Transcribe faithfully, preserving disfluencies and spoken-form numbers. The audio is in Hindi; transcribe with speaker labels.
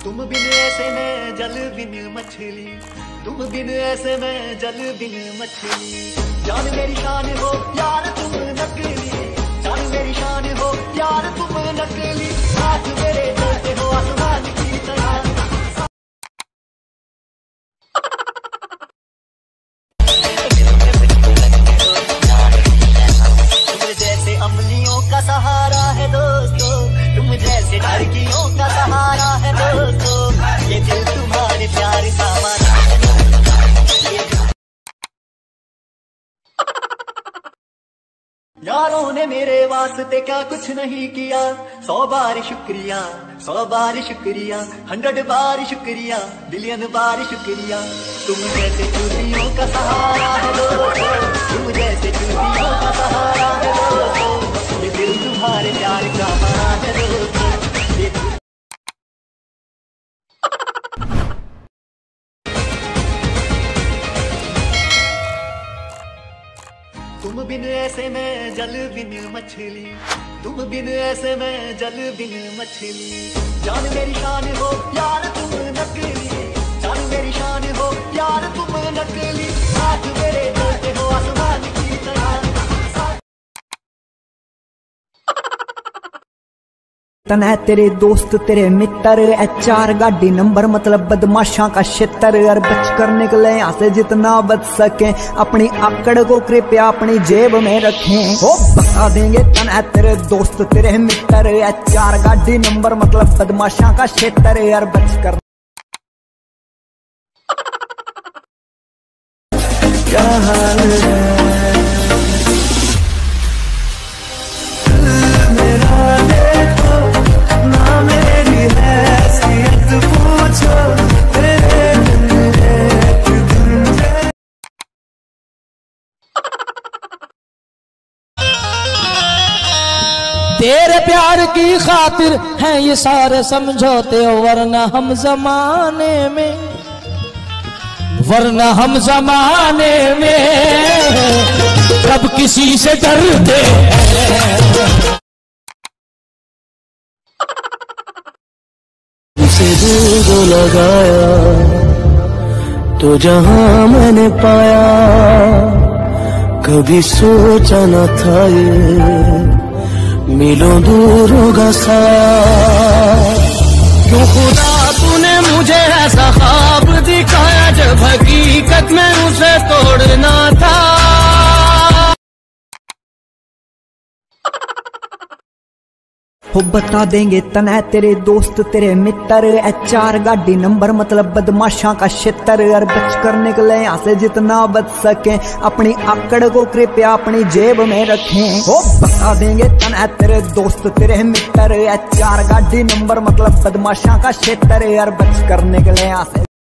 Speaker 1: तुम बिन ऐसे में जल बिन मछली, तुम बिन ऐसे में जल बिन मछली। जान मेरी शान हो यार तुम नकली, जान मेरी शान हो यार तुम नकली। आज मेरे जैसे हो आसमान की तरह। तुम जैसे अमलियों का सहारा है दोस्तों, तुम जैसे लड़कियों का सहारा है दोस्तों। ये दिल तुम्हारे प्यार का माना है। यारों ने मेरे वास्ते क्या कुछ नहीं किया, सौ बार शुक्रिया, सौ बार शुक्रिया, हंड्रेड बार शुक्रिया, बिलियन बार शुक्रिया। तुम जैसे चूतियों का सहारा है दोस्तों, तुम जैसे चूतियों का सहारा है दोस्तों। ये दिल तुम्हारे प्यार का माना है दोस्तों। तुम बिन ऐसे में जल बिन मछली, तुम बिन ऐसे में जल बिन मछली। जान मेरी शान हो यार तुम नकली, जान मेरी शान हो यार तुम नकली। आज मेरे जैसे हो आसमान की तरह।
Speaker 2: तन है तेरे दोस्त तेरे मित्र, एच आर गाड़ी नंबर मतलब बदमाशा का क्षेत्र। और बच कर निकले यहाँ से जितना बच सके, अपनी आकड़ को कृपया अपनी जेब में रखें। ओ बता देंगे तन है तेरे दोस्त तेरे मित्र, एच आर गाड़ी नंबर मतलब बदमाशा का क्षेत्र। और बच कर क्या हाल है
Speaker 3: तेरे प्यार की खातिर हैं ये सारे समझौते, वरना हम जमाने में, वरना हम जमाने में कब किसी से डरते।
Speaker 4: उसे दूर लगाया तो जहां मैंने पाया, कभी सोचा न था ये मिलों दूर होगा साया। क्यों खुदा तूने मुझे ऐसा ख्वाब दिखाया, जब हकीकत में उसे तोड़ना था।
Speaker 2: हो बता देंगे तन है तेरे दोस्त तेरे मित्र, एच आर गाड़ी नंबर मतलब बदमाशा का क्षेत्र। और बच कर निकले यहाँ से जितना बच सके, अपनी आकड़ को कृपया अपनी जेब में रखें। हो बता देंगे तन है तेरे दोस्त तेरे मित्र, एच आर गाड़ी नंबर मतलब बदमाशा का क्षेत्र। और बच कर निकले यहाँ से